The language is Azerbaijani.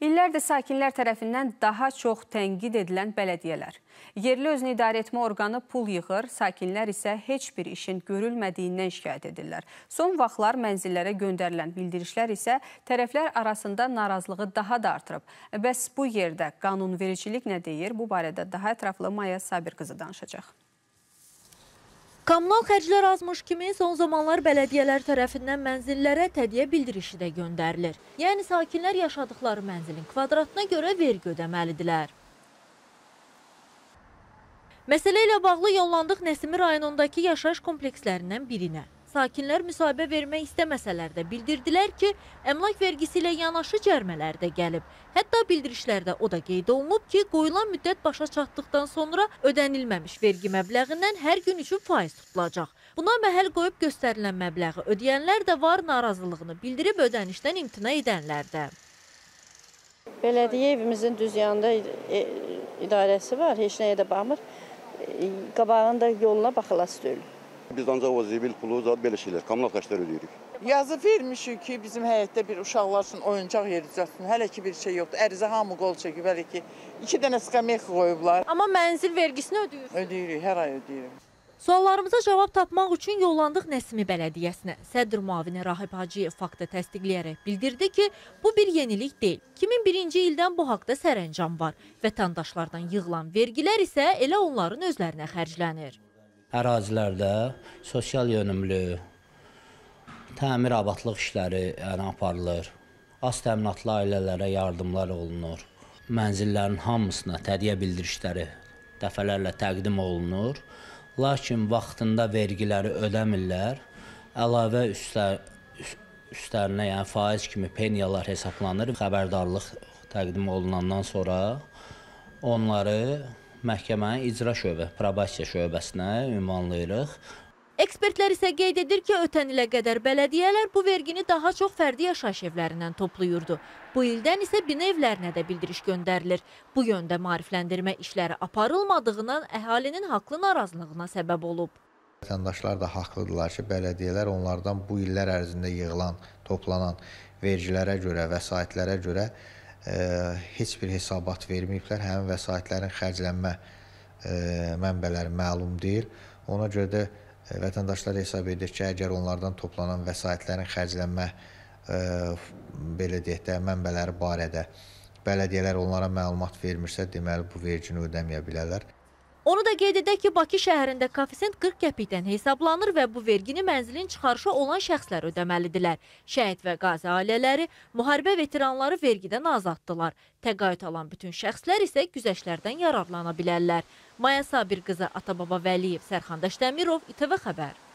İllərdir sakinlər tərəfindən daha çox tənqid edilən bələdiyyələr. Yerli özünü idarə etmə orqanı pul yığır, sakinlər isə heç bir işin görülmədiyindən şikayət edirlər. Son vaxtlar mənzillərə göndərilən bildirişlər isə tərəflər arasında narazılığı daha da artırıb. Bəs bu yerdə qanunvericilik nə deyir? Bu barədə daha ətraflı Maya Sabir qızı danışacaq. Kommunal xərclər azmış kimi son zamanlar bələdiyyələr tərəfindən mənzillərə tədyiyə bildirişi də göndərilir. Yəni sakinlər yaşadıkları mənzilin kvadratına görə vergi ödəməlidirlər. Məsələ ilə bağlı yollandıq Nəsimi rayonundakı yaşayış komplekslərindən birinə. Sakinlər müsahibə vermək istəməsələr də bildirdilər ki, əmlak vergisi ilə yanaşı cərmələr də gəlib. Hətta bildirişlərdə o da qeyd olunub ki, qoyulan müddət başa çatdıqdan sonra ödənilməmiş vergi məbləğindən hər gün üçün faiz tutulacaq. Buna məhəl qoyub göstərilən məbləği ödəyənlər də var, narazılığını bildirib ödənişdən imtina edənlər də. Bələdiyyə evimizin düz yanında idarəsi var, heç nəyə də baxmır. Qabağında yoluna baxılası deyil. Biz ancaq o zibil pulu, belə şeylər, kommunal xərclər ödəyirik. Yazı vermişik ki, bizim həyətdə bir uşaqlar üçün oyuncaq yeri düzəltsin. Hələ ki bir şey yoxdur. Ərizə hamı qol çəkib, hələ ki 2 dənə skameyka qoyublar. Amma mənzil vergisini ödəyirsiniz? Ödəyirik, hər ay ödəyirik. Suallarımıza cavab tapmaq üçün yollandıq Nəsimi bələdiyyəsinə. Sədr müavini Rahib Hacıyev faktı təsdiqləyərək bildirdi ki, bu bir yenilik deyil. 2001-ci ildən bu haqda sərəncam var. Vətəndaşlardan yığılan vergilər isə elə onların özlərinə xərclənir. Ərazilərdə sosial yönümlü təmir abadlıq işləri aparılır. Az təminatlı ailələrə yardımlar olunur. Mənzillərin hamısına tədyiyə bildirişləri dəfələrlə təqdim olunur. Lakin vaxtında vergiləri ödəmirlər. Əlavə üstlərinə, yəni faiz kimi penyalar hesablanır. Xəbərdarlıq təqdim olunandan sonra onları məhkəmənin icra probasiya şöbəsinə ünvanlayırıq. Ekspertlər isə qeyd edir ki, ötən ilə qədər bələdiyyələr bu vergini daha çox fərdi yaşayış evlərindən toplayırdı. Bu ildən isə bina evlərinə də bildiriş göndərilir. Bu yöndə maarifləndirmə işləri aparılmadığından əhalinin haqlı narazılığına səbəb olub. Vətəndaşlar da haqlıdırlar ki, bələdiyyələr onlardan bu illər ərzində yığılan, toplanan vergilərə görə, vəsaitlərə görə heç bir hesabat verməyiblər. Həmin vəsaitlərin xərclənmə mənbələri məlum deyil. Ona görə də vətəndaşlar hesab edir ki, əgər onlardan toplanan vəsaitlərin xərclənmə belə deyək də, mənbələri barədə bələdiyyələr onlara məlumat vermirsə, deməli bu vergini ödəməyə bilərlər. Onu da qeyd edək ki, Bakı şəhərində koefisient 40 qəpikdən hesablanır və bu vergini mənzilin çıxarışı olan şəxslər ödəməlidirlər. Şəhid və qazi ailələri, müharibə veteranları vergidən azaddılar. Təqaüd alan bütün şəxslər isə güzəştlərdən yararlana bilərlər. Maya Sabir qızı, Atababa Vəliyev, Sərxan Daşdəmirov, İTV Xəbər.